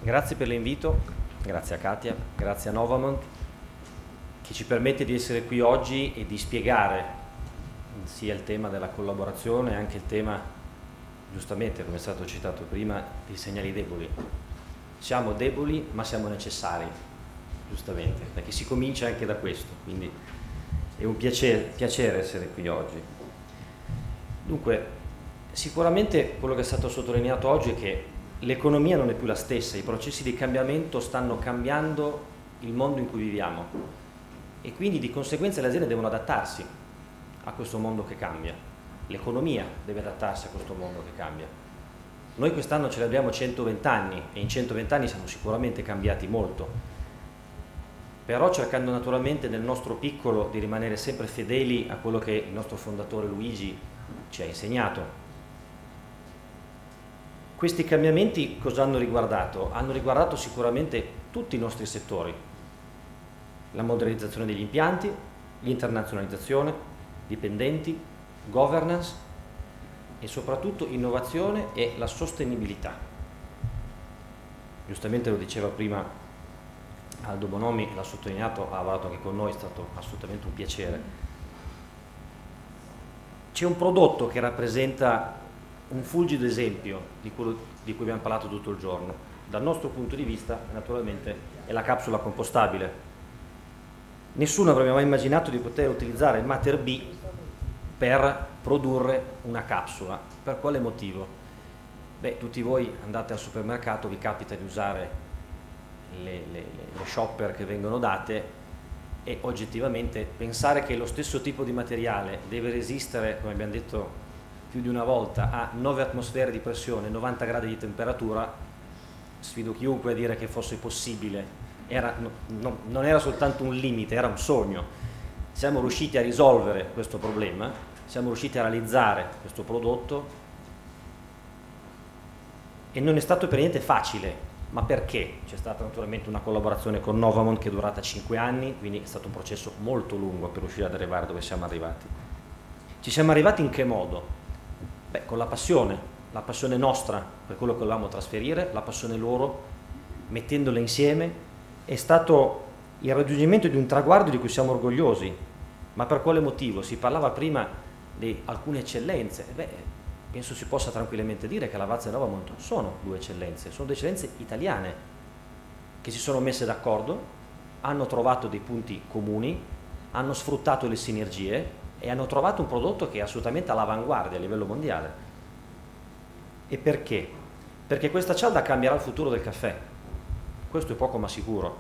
Grazie per l'invito, grazie a Katia, grazie a Novamont che ci permette di essere qui oggi e di spiegare sia il tema della collaborazione e anche il tema, giustamente come è stato citato prima, dei segnali deboli. Siamo deboli ma siamo necessari, giustamente, perché si comincia anche da questo, quindi è un piacere essere qui oggi. Dunque, sicuramente quello che è stato sottolineato oggi è che l'economia non è più la stessa, i processi di cambiamento stanno cambiando il mondo in cui viviamo e quindi di conseguenza le aziende devono adattarsi a questo mondo che cambia, l'economia deve adattarsi a questo mondo che cambia. Noi quest'anno celebriamo 120 anni e in 120 anni siamo sicuramente cambiati molto, però cercando naturalmente nel nostro piccolo di rimanere sempre fedeli a quello che il nostro fondatore Luigi ci ha insegnato. Questi cambiamenti cosa hanno riguardato? Hanno riguardato sicuramente tutti i nostri settori, la modernizzazione degli impianti, l'internazionalizzazione, dipendenti, governance e soprattutto innovazione e la sostenibilità. Giustamente lo diceva prima Aldo Bonomi, l'ha sottolineato, ha lavorato anche con noi, è stato assolutamente un piacere. C'è un prodotto che rappresenta un fulgido esempio di quello di cui abbiamo parlato tutto il giorno. Dal nostro punto di vista, naturalmente, è la capsula compostabile. Nessuno avrebbe mai immaginato di poter utilizzare il Mater B per produrre una capsula. Per quale motivo? Beh, tutti voi andate al supermercato, vi capita di usare le shopper che vengono date e oggettivamente pensare che lo stesso tipo di materiale deve resistere, come abbiamo detto più di una volta, a 9 atmosfere di pressione, 90 gradi di temperatura, sfido chiunque a dire che fosse possibile. Non era soltanto un limite, era un sogno. Siamo riusciti a risolvere questo problema, siamo riusciti a realizzare questo prodotto e non è stato per niente facile. Ma perché? C'è stata naturalmente una collaborazione con Novamont che è durata 5 anni, quindi è stato un processo molto lungo per riuscire ad arrivare dove siamo arrivati. Ci siamo arrivati in che modo? Beh, con la passione nostra per quello che volevamo trasferire, la passione loro, mettendole insieme, è stato il raggiungimento di un traguardo di cui siamo orgogliosi. Ma per quale motivo? Si parlava prima di alcune eccellenze. Beh, penso si possa tranquillamente dire che Lavazza e Novamont sono due eccellenze italiane che si sono messe d'accordo, hanno trovato dei punti comuni, hanno sfruttato le sinergie e hanno trovato un prodotto che è assolutamente all'avanguardia a livello mondiale. E perché? Perché questa cialda cambierà il futuro del caffè, questo è poco ma sicuro.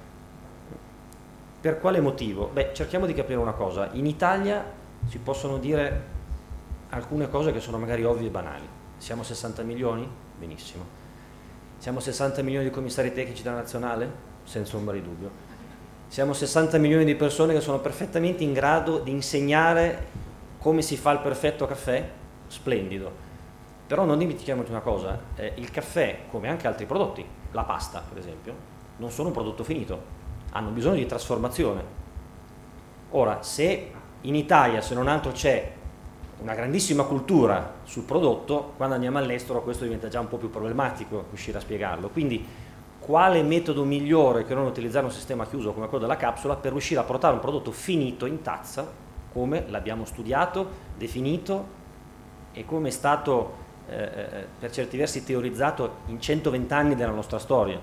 Per quale motivo? Beh, cerchiamo di capire una cosa, in Italia si possono dire alcune cose che sono magari ovvie e banali. Siamo 60 milioni? Benissimo. Siamo 60 milioni di commissari tecnici della nazionale? Senza ombra di dubbio. Siamo 60 milioni di persone che sono perfettamente in grado di insegnare come si fa il perfetto caffè? Splendido. Però non dimentichiamoci una cosa, il caffè, come anche altri prodotti, la pasta per esempio, non sono un prodotto finito, hanno bisogno di trasformazione. Ora, se in Italia, se non altro, c'è una grandissima cultura sul prodotto, quando andiamo all'estero questo diventa già un po' più problematico riuscire a spiegarlo. Quindi quale metodo migliore che non utilizzare un sistema chiuso come quello della capsula per riuscire a portare un prodotto finito in tazza, come l'abbiamo studiato, definito e come è stato per certi versi teorizzato in 120 anni della nostra storia.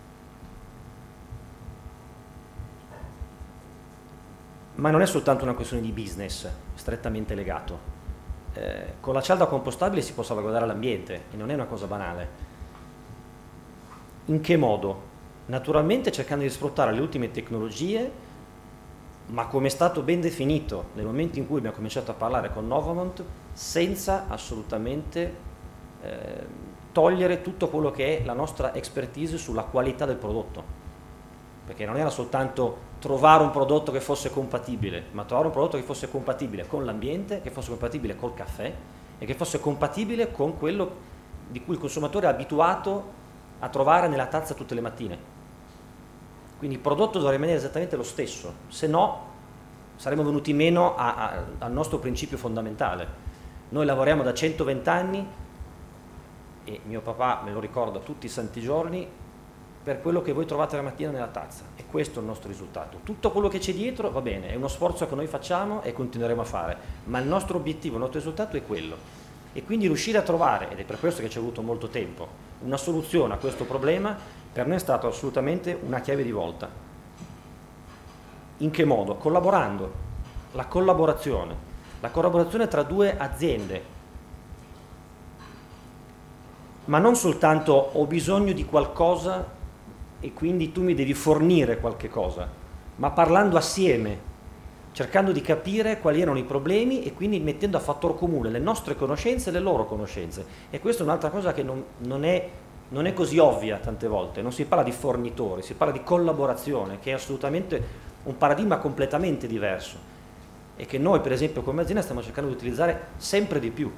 Ma non è soltanto una questione di business strettamente legato. Con la cialda compostabile si può salvaguardare l'ambiente e non è una cosa banale. In che modo? Naturalmente cercando di sfruttare le ultime tecnologie, ma come è stato ben definito nel momento in cui abbiamo cominciato a parlare con Novamont, senza assolutamente togliere tutto quello che è la nostra expertise sulla qualità del prodotto. Perché non era soltanto trovare un prodotto che fosse compatibile, ma trovare un prodotto che fosse compatibile con l'ambiente, che fosse compatibile col caffè e che fosse compatibile con quello di cui il consumatore è abituato a trovare nella tazza tutte le mattine. Quindi il prodotto dovrà rimanere esattamente lo stesso, se no saremmo venuti meno al nostro principio fondamentale. Noi lavoriamo da 120 anni e mio papà me lo ricorda tutti i santi giorni, per quello che voi trovate la mattina nella tazza. E questo è il nostro risultato. Tutto quello che c'è dietro va bene, è uno sforzo che noi facciamo e continueremo a fare, ma il nostro obiettivo, il nostro risultato è quello. E quindi riuscire a trovare, ed è per questo che ci è voluto molto tempo, una soluzione a questo problema, per noi è stato assolutamente una chiave di volta. In che modo? Collaborando. La collaborazione tra due aziende, ma non soltanto ho bisogno di qualcosa e quindi tu mi devi fornire qualche cosa, ma parlando assieme, cercando di capire quali erano i problemi e quindi mettendo a fattor comune le nostre conoscenze e le loro conoscenze. E questa è un'altra cosa che non è così ovvia tante volte. Non si parla di fornitori, si parla di collaborazione, che è assolutamente un paradigma completamente diverso e che noi per esempio come azienda stiamo cercando di utilizzare sempre di più.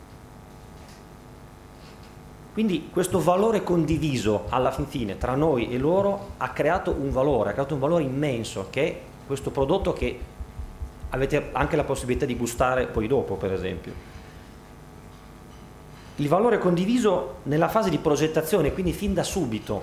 Quindi questo valore condiviso alla fine tra noi e loro ha creato un valore immenso, che è questo prodotto che avete anche la possibilità di gustare poi dopo, per esempio. Il valore condiviso nella fase di progettazione, quindi fin da subito,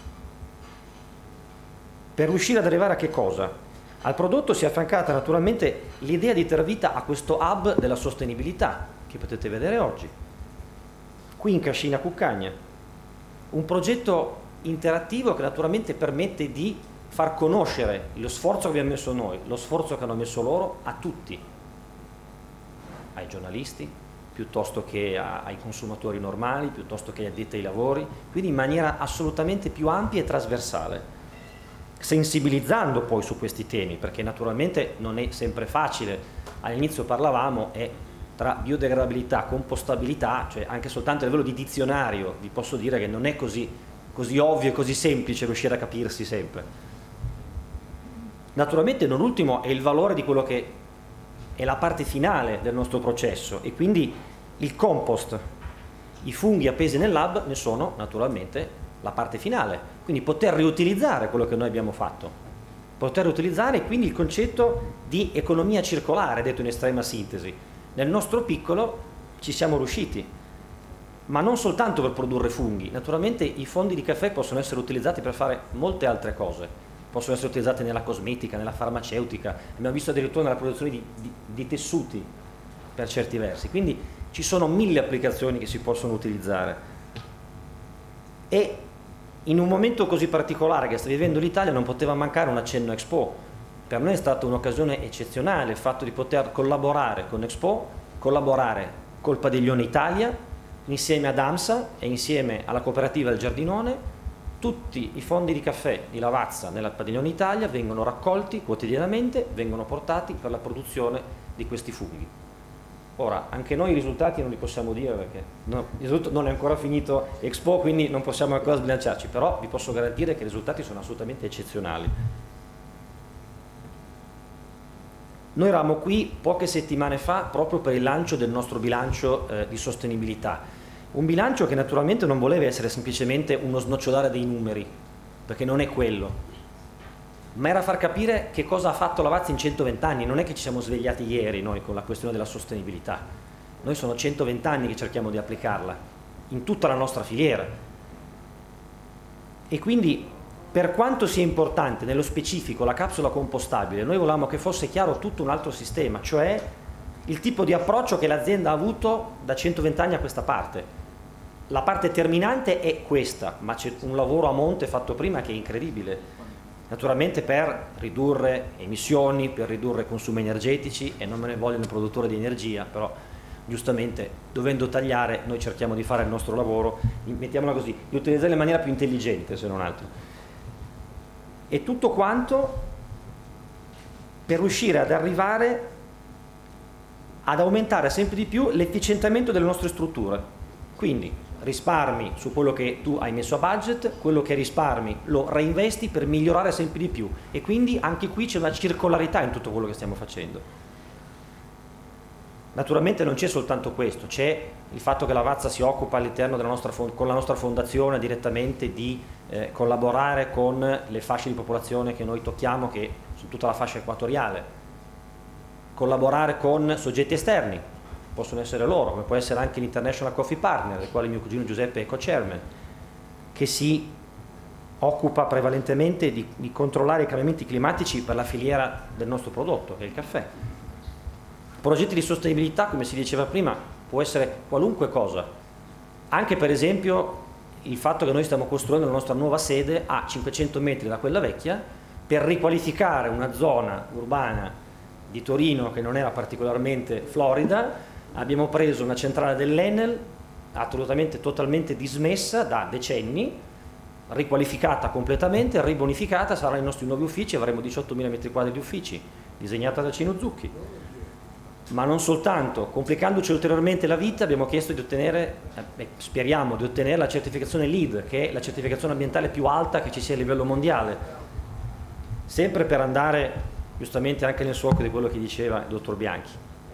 per riuscire ad arrivare a che cosa? Al prodotto si è affiancata naturalmente l'idea di dar vita a questo hub della sostenibilità, che potete vedere oggi. Qui in Cascina Cuccagna, un progetto interattivo che naturalmente permette di far conoscere lo sforzo che abbiamo messo noi, lo sforzo che hanno messo loro a tutti, ai giornalisti, piuttosto che ai consumatori normali, piuttosto che agli addetti ai lavori, quindi in maniera assolutamente più ampia e trasversale, sensibilizzando poi su questi temi, perché naturalmente non è sempre facile. All'inizio parlavamo tra biodegradabilità, compostabilità, cioè anche soltanto a livello di dizionario vi posso dire che non è così ovvio e così semplice riuscire a capirsi sempre. Naturalmente non ultimo è il valore di quello che è la parte finale del nostro processo e quindi il compost, i funghi appesi nel lab ne sono naturalmente la parte finale, quindi poter riutilizzare quello che noi abbiamo fatto, poter riutilizzare quindi il concetto di economia circolare, detto in estrema sintesi. Nel nostro piccolo ci siamo riusciti, ma non soltanto per produrre funghi. Naturalmente i fondi di caffè possono essere utilizzati per fare molte altre cose, possono essere utilizzati nella cosmetica, nella farmaceutica, abbiamo visto addirittura nella produzione di tessuti per certi versi, quindi ci sono 1000 applicazioni che si possono utilizzare e in un momento così particolare che sta vivendo l'Italia non poteva mancare un accenno a Expo. Per noi è stata un'occasione eccezionale il fatto di poter collaborare con Expo, collaborare col Padiglione Italia, insieme ad AMSA e insieme alla cooperativa Il Giardinone. Tutti i fondi di caffè di Lavazza nel Padiglione Italia vengono raccolti quotidianamente, vengono portati per la produzione di questi funghi. Ora, anche noi i risultati non li possiamo dire perché non è ancora finito Expo, quindi non possiamo ancora sbilanciarci, però vi posso garantire che i risultati sono assolutamente eccezionali. Noi eravamo qui poche settimane fa proprio per il lancio del nostro bilancio di sostenibilità, un bilancio che naturalmente non voleva essere semplicemente uno snocciolare dei numeri, perché non è quello, ma era far capire che cosa ha fatto Lavazza in 120 anni, non è che ci siamo svegliati ieri noi con la questione della sostenibilità, noi sono 120 anni che cerchiamo di applicarla in tutta la nostra filiera e quindi per quanto sia importante nello specifico la capsula compostabile, noi volevamo che fosse chiaro tutto un altro sistema, cioè il tipo di approccio che l'azienda ha avuto da 120 anni a questa parte. La parte terminante è questa, ma c'è un lavoro a monte fatto prima che è incredibile. Naturalmente per ridurre emissioni, per ridurre consumi energetici, e non me ne vogliono il produttore di energia, però giustamente dovendo tagliare noi cerchiamo di fare il nostro lavoro, mettiamola così, di utilizzarla in maniera più intelligente se non altro. E tutto quanto per riuscire ad arrivare ad aumentare sempre di più l'efficientamento delle nostre strutture. Quindi risparmi su quello che tu hai messo a budget, quello che risparmi lo reinvesti per migliorare sempre di più e quindi anche qui c'è una circolarità in tutto quello che stiamo facendo. Naturalmente non c'è soltanto questo, c'è il fatto che Lavazza si occupa all'interno con la nostra fondazione direttamente di collaborare con le fasce di popolazione che noi tocchiamo, che sono tutta la fascia equatoriale, collaborare con soggetti esterni, possono essere loro, come può essere anche l'International Coffee Partner, del quale mio cugino Giuseppe è co-chairman, che si occupa prevalentemente di controllare i cambiamenti climatici per la filiera del nostro prodotto, che è il caffè. Progetti di sostenibilità, come si diceva prima, può essere qualunque cosa, anche per esempio il fatto che noi stiamo costruendo la nostra nuova sede a 500 metri da quella vecchia per riqualificare una zona urbana di Torino che non era particolarmente florida. Abbiamo preso una centrale dell'Enel totalmente dismessa da decenni, riqualificata completamente, ribonificata, saranno i nostri nuovi uffici, avremo 18.000 metri quadri di uffici, disegnata da Cino Zucchi. Ma non soltanto, complicandoci ulteriormente la vita, abbiamo chiesto di ottenere, speriamo di ottenere la certificazione LEED, che è la certificazione ambientale più alta che ci sia a livello mondiale, sempre per andare giustamente anche nel solco di quello che diceva il dottor Bianchi.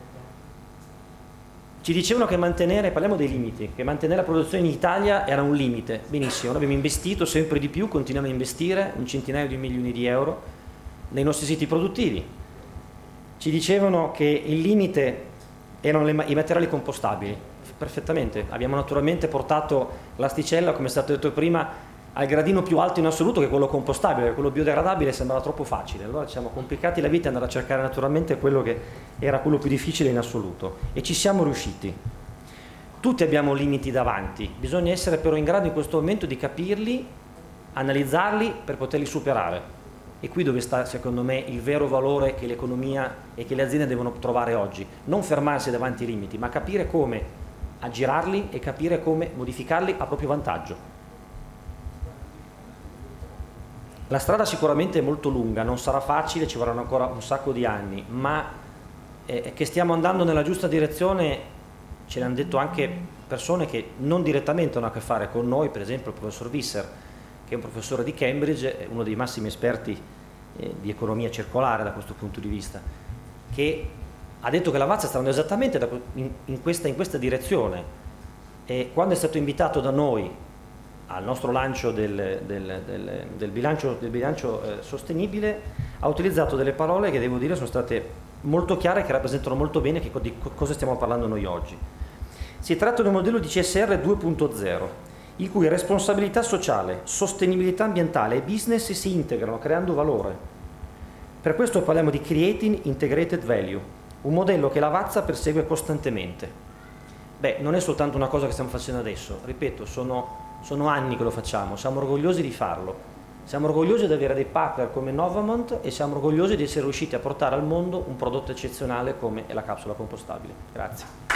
Ci dicevano che parliamo dei limiti, che mantenere la produzione in Italia era un limite. Benissimo, noi abbiamo investito sempre di più, continuiamo a investire un centinaio di milioni di euro nei nostri siti produttivi. Ci dicevano che il limite erano i materiali compostabili. Perfettamente, abbiamo naturalmente portato l'asticella, come è stato detto prima, al gradino più alto in assoluto, che è quello compostabile, quello biodegradabile sembrava troppo facile. Allora ci siamo complicati la vita e andare a cercare naturalmente quello che era quello più difficile in assoluto, e ci siamo riusciti. Tutti abbiamo limiti davanti, bisogna essere però in grado in questo momento di capirli, analizzarli per poterli superare. E qui dove sta secondo me il vero valore che l'economia e che le aziende devono trovare oggi. Non fermarsi davanti ai limiti, ma capire come aggirarli e capire come modificarli a proprio vantaggio. La strada sicuramente è molto lunga, non sarà facile, ci vorranno ancora un sacco di anni, ma che stiamo andando nella giusta direzione ce l'hanno detto anche persone che non direttamente hanno a che fare con noi, per esempio il professor Visser, che è un professore di Cambridge, uno dei massimi esperti di economia circolare da questo punto di vista, che ha detto che la Lavazza sta andando esattamente in questa direzione. E quando è stato invitato da noi al nostro lancio del bilancio sostenibile, ha utilizzato delle parole che devo dire sono state molto chiare e che rappresentano molto bene di cosa stiamo parlando noi oggi. Si tratta di un modello di CSR 2.0, il cui responsabilità sociale, sostenibilità ambientale e business si integrano creando valore. Per questo parliamo di Creating Integrated Value, un modello che Lavazza persegue costantemente. Beh, non è soltanto una cosa che stiamo facendo adesso, ripeto, sono anni che lo facciamo, siamo orgogliosi di farlo, siamo orgogliosi di avere dei partner come Novamont e siamo orgogliosi di essere riusciti a portare al mondo un prodotto eccezionale come è la capsula compostabile. Grazie.